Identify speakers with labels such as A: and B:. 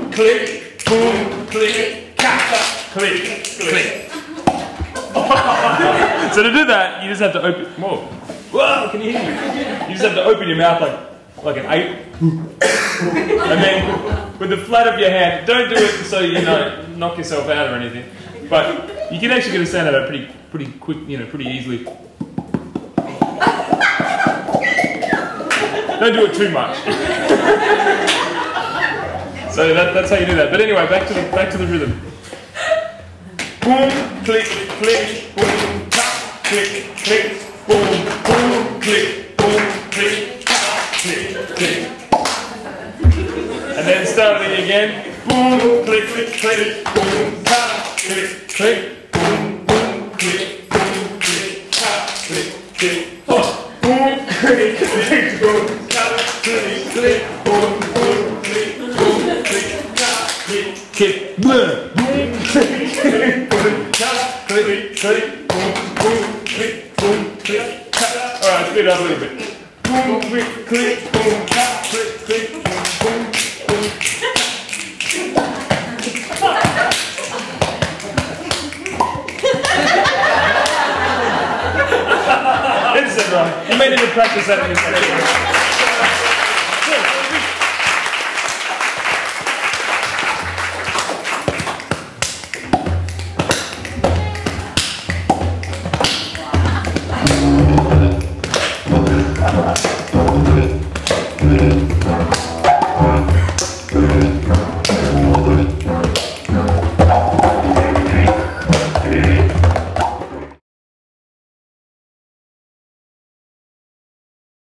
A: click, boom, click, ka, click, click. So to do that, you just have to open. Whoa, can you hear me? You just have to open your mouth like an 8. And then with the flat of your hand, don't do it so you knock yourself out or anything. But you can actually get a sound out of it pretty quick, pretty easily. Don't do it too much. So that's how you do that. But anyway, back to the rhythm. Boom, click, click, boom, tap, click, click, boom, boom, click, boom, click, tap, click, click. And then start it again. Boom, click, click, click, boom, tap, click, click, boom, boom, click, boom, click, tap, click, click. Oh, boom, click, click, boom, tap, click, click, boom, boom, click, boom, click, tap, click, click, boom, click, click, boom, tap, click, click, boom, boom, click, boom, click, tap. All right, speed it up a little bit. Boom, click, click, boom, tap, click, click, boom, boom, boom. That's right. You may need to practice that in your session.
B: All right.